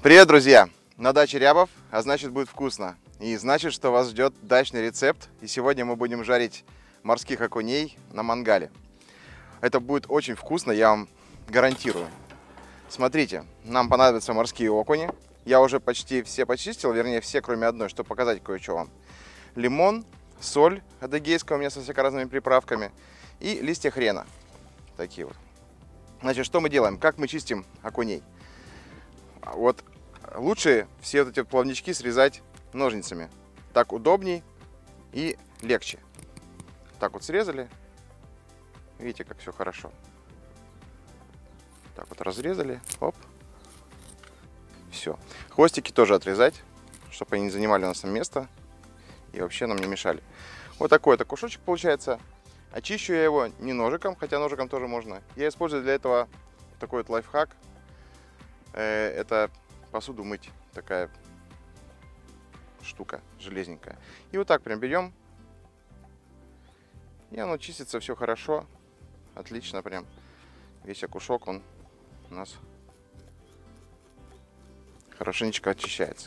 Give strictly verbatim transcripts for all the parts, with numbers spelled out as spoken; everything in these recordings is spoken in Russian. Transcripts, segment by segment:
Привет, друзья! На даче Рябов, а значит будет вкусно. И значит, что вас ждет дачный рецепт. И сегодня мы будем жарить морских окуней на мангале. Это будет очень вкусно, я вам гарантирую. Смотрите, нам понадобятся морские окуни. Я уже почти все почистил, вернее все, кроме одной, чтобы показать кое-что вам. Лимон, соль адыгейская у меня со всякими разными приправками и листья хрена. Такие вот. Значит, что мы делаем? Как мы чистим окуней? Вот лучше все вот эти плавнички срезать ножницами. Так удобней и легче. Так вот срезали. Видите, как все хорошо. Так вот разрезали. Оп. Все. Хвостики тоже отрезать, чтобы они не занимали у нас место и вообще нам не мешали. Вот такой это кусочек получается. Очищу я его не ножиком, хотя ножиком тоже можно. Я использую для этого такой вот лайфхак. Это посуду мыть, такая штука железненькая. И вот так прям берем. И оно чистится все хорошо. Отлично прям. Весь окушок он у нас хорошенечко очищается.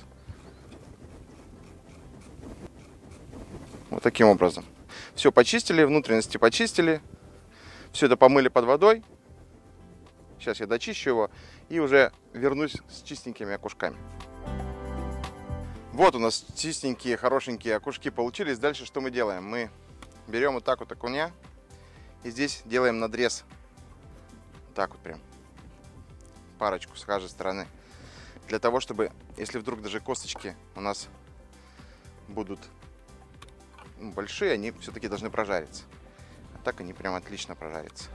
Вот таким образом. Все почистили, внутренности почистили. Все это помыли под водой. Сейчас я дочищу его и уже вернусь с чистенькими окушками. Вот у нас чистенькие, хорошенькие окушки получились. Дальше что мы делаем? Мы берем вот так вот окуня и здесь делаем надрез. Так вот прям. Парочку с каждой стороны. Для того, чтобы, если вдруг даже косточки у нас будут большие, они все-таки должны прожариться. А так они прям отлично прожарятся.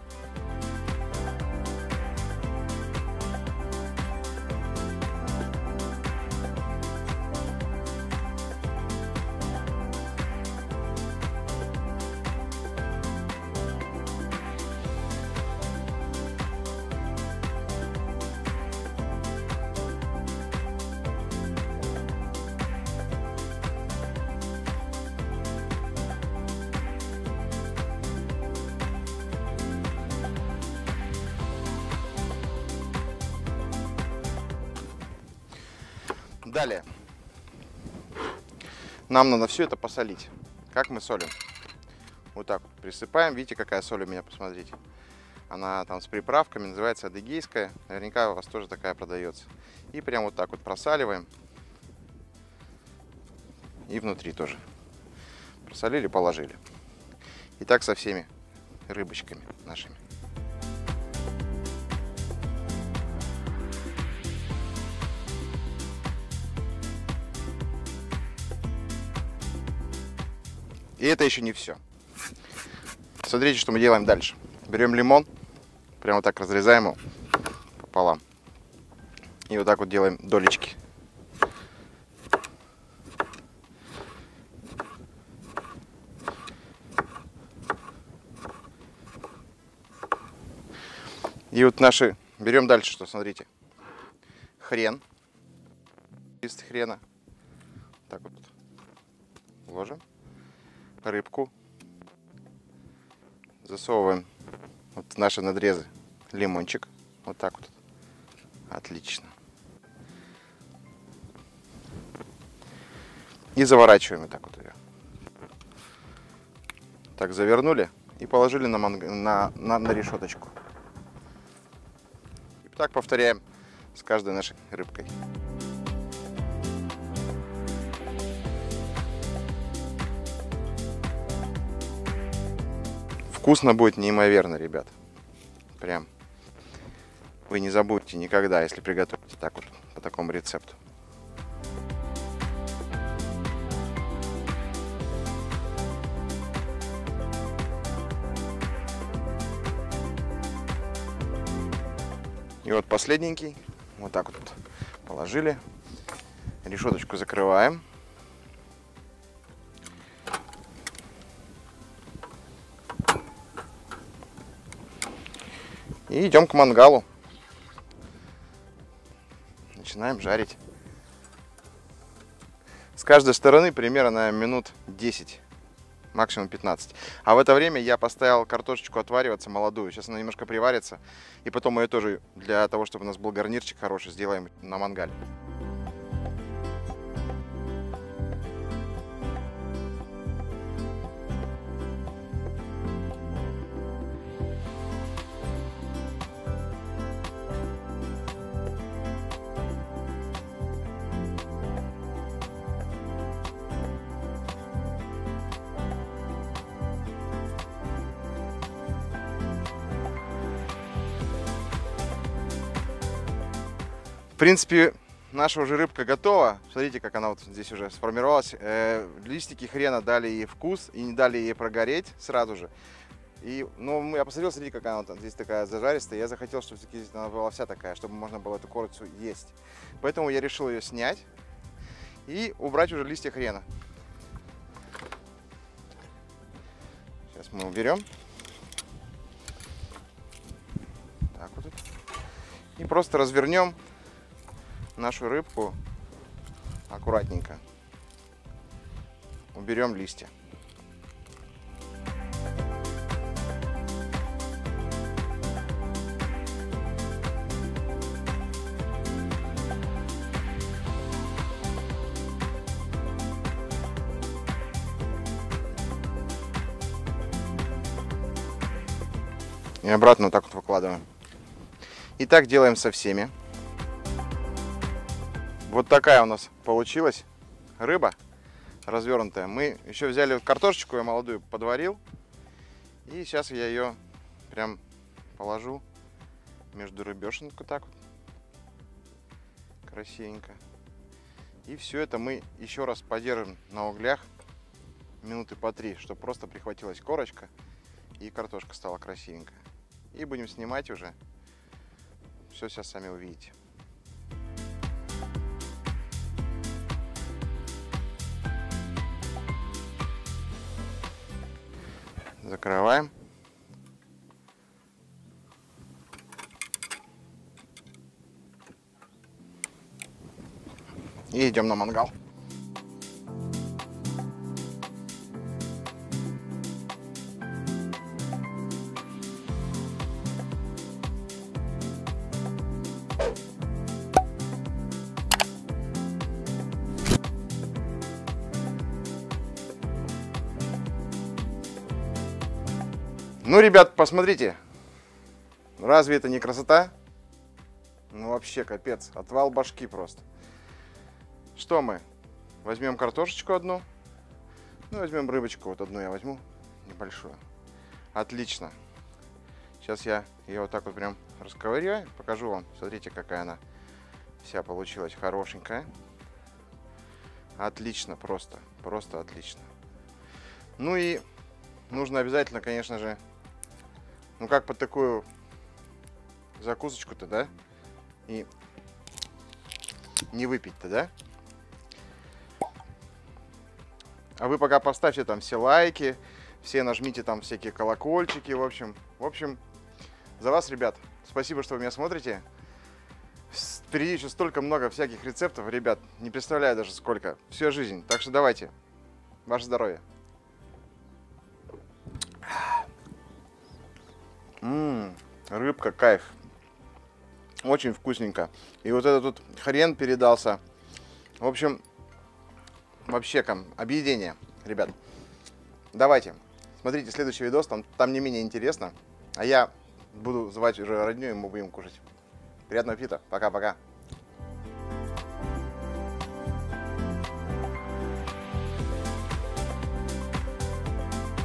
Далее нам надо все это посолить. Как мы солим? Вот так вот присыпаем. Видите, какая соль у меня, посмотрите. Она там с приправками, называется адыгейская. Наверняка у вас тоже такая продается. И прям вот так вот просаливаем. И внутри тоже. Просолили, положили. И так со всеми рыбочками нашими. И это еще не все. Смотрите, что мы делаем дальше. Берем лимон, прямо вот так разрезаем его пополам. И вот так вот делаем долечки. И вот наши... Берем дальше, что, смотрите. Хрен. Лист хрена. Так вот ложим. Рыбку. Засовываем вот в наши надрезы лимончик. Вот так вот. Отлично. И заворачиваем вот так вот ее. Так, завернули и положили на, манг... на, на, на решеточку. И так повторяем с каждой нашей рыбкой. Вкусно будет неимоверно, ребят. Прям. Вы не забудьте никогда, если приготовите так вот, по такому рецепту. И вот последненький. Вот так вот положили. Решеточку закрываем. И идем к мангалу. Начинаем жарить. С каждой стороны примерно минут десять, максимум пятнадцать. А в это время я поставил картошечку отвариваться молодую. Сейчас она немножко приварится. И потом мы ее тоже, для того, чтобы у нас был гарнирчик хороший, сделаем на мангале. принципе, наша уже рыбка готова. Смотрите, как она вот здесь уже сформировалась. Э, листики хрена дали ей вкус и не дали ей прогореть сразу же. И, ну, я посмотрел, смотрите, какая она там здесь такая зажаристая. Я захотел, чтобы здесь она была вся такая, чтобы можно было эту курицу есть. Поэтому я решил ее снять и убрать уже листья хрена. Сейчас мы уберем. Так вот. И просто развернем нашу рыбку аккуратненько. Уберем листья. И обратно вот так вот выкладываем. И так делаем со всеми. Вот такая у нас получилась рыба развернутая. Мы еще взяли картошечку, я молодую подварил. И сейчас я ее прям положу между рыбешенку так вот. Красивенько. И все это мы еще раз подержим на углях минуты по три, чтобы просто прихватилась корочка и картошка стала красивенькая. И будем снимать уже. Все сейчас сами увидите. Закрываем. И идем на мангал. Ну, ребят, посмотрите, разве это не красота? Ну, вообще, капец, отвал башки просто. Что мы? Возьмем картошечку одну, ну, возьмем рыбочку, вот одну я возьму, небольшую. Отлично. Сейчас я ее вот так вот прям расковыряю, покажу вам. Смотрите, какая она вся получилась хорошенькая. Отлично, просто, просто отлично. Ну и нужно обязательно, конечно же, ну как под такую закусочку-то, да? И не выпить-то, да? А вы пока поставьте там все лайки, все нажмите там всякие колокольчики, в общем. В общем, за вас, ребят, спасибо, что вы меня смотрите. Впереди еще столько много всяких рецептов, ребят, не представляю даже сколько. Всю жизнь. Так что давайте. Ваше здоровье. Ммм, рыбка, кайф. Очень вкусненько. И вот этот тут хрен передался. В общем, вообще там объедение, ребят. Давайте, смотрите следующий видос, там, там не менее интересно. А я буду звать уже родню, и мы будем кушать. Приятного аппетита. Пока-пока.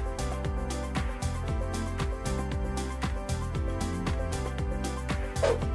Oh.